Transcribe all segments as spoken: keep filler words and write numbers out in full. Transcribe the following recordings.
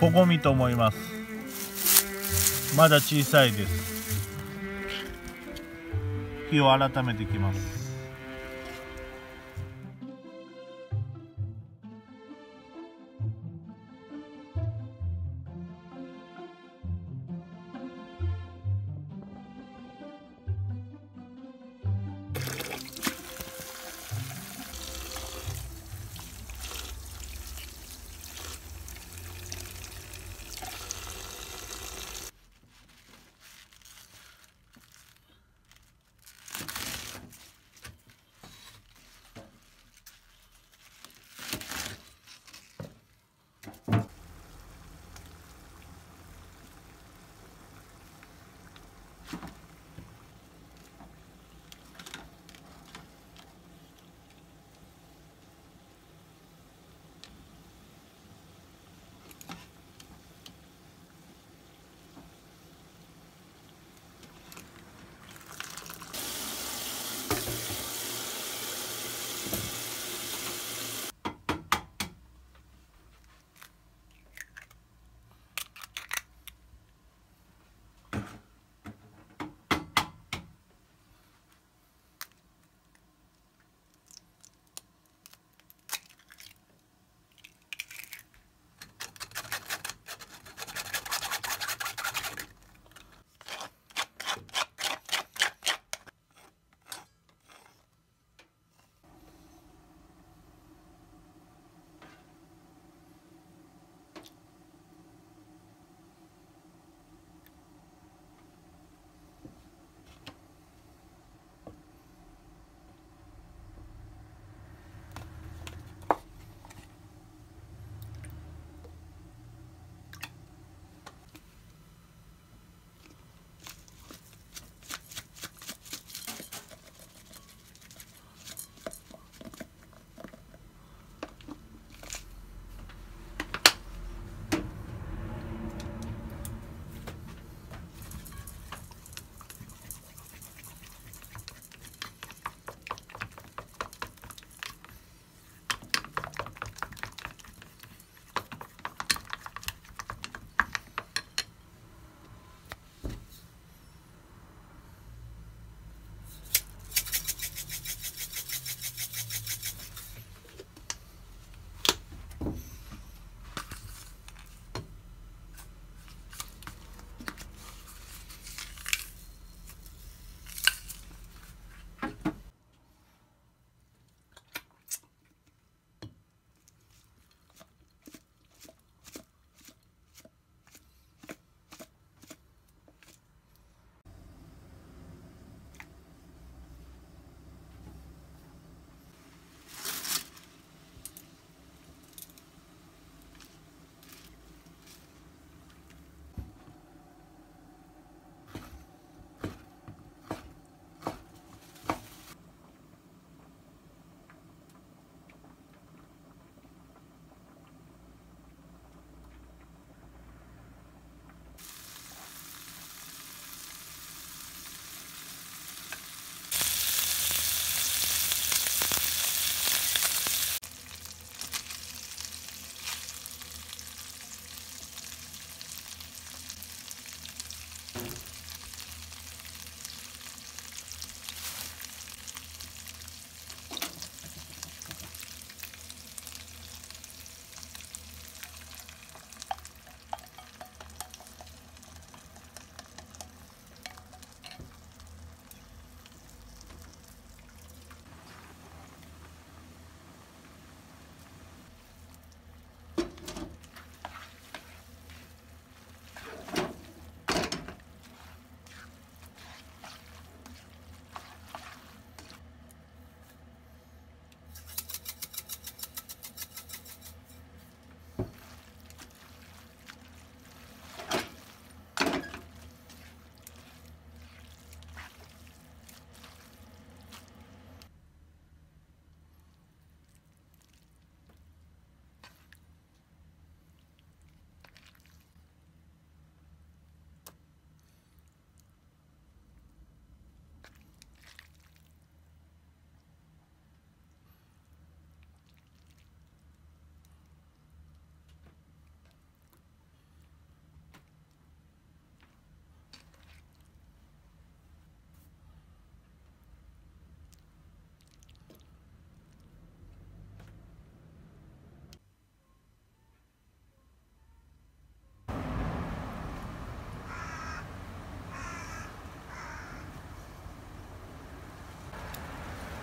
こごみと思います。まだ小さいです。火を改めていきます。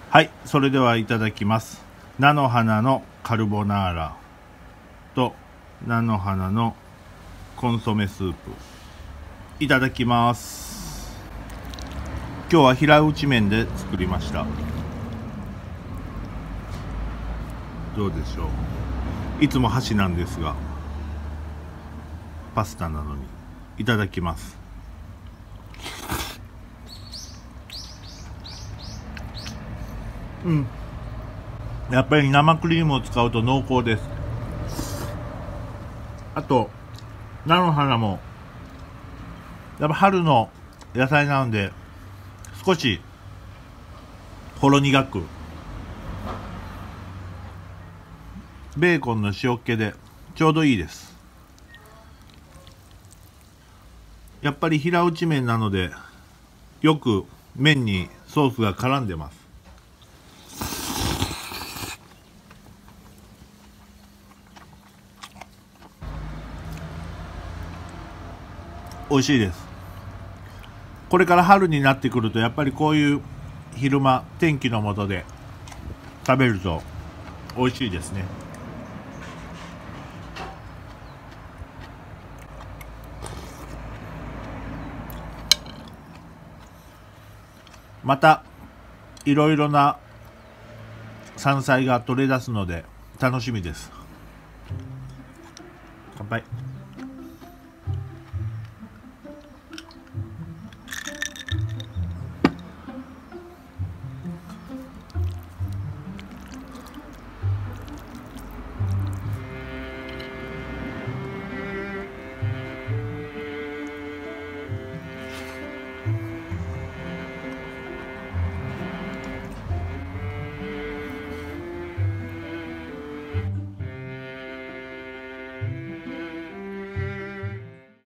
はい、それではいただきます。菜の花のカルボナーラと菜の花のコンソメスープ、いただきます。今日は平打ち麺で作りました。どうでしょう。いつも箸なんですが、パスタなのに。いただきます。うん、やっぱり生クリームを使うと濃厚です。あと菜の花もやっぱ春の野菜なので少しほろ苦く、ベーコンの塩っ気でちょうどいいです。やっぱり平打ち麺なのでよく麺にソースが絡んでます。美味しいです。これから春になってくるとやっぱりこういう昼間天気の下で食べると美味しいですね。またいろいろな山菜が取れ出すので楽しみです。乾杯。